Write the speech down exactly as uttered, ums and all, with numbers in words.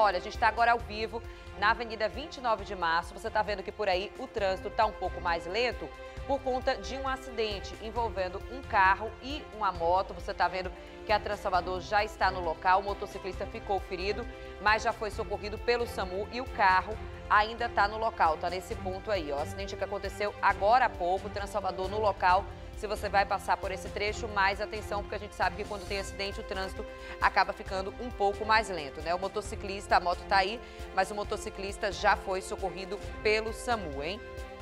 Olha, a gente está agora ao vivo na Avenida vinte e nove de março. Você está vendo que por aí o trânsito está um pouco mais lento por conta de um acidente envolvendo um carro e uma moto. Você está vendo que a Transalvador já está no local. O motociclista ficou ferido, mas já foi socorrido pelo SAMU e o carro ainda está no local. Está nesse ponto aí, ó. O acidente que aconteceu agora há pouco, Transalvador no local. Se você vai passar por esse trecho, mais atenção, porque a gente sabe que quando tem acidente, o trânsito acaba ficando um pouco mais lento, né? O motociclista, a moto tá aí, mas o motociclista já foi socorrido pelo SAMU, hein?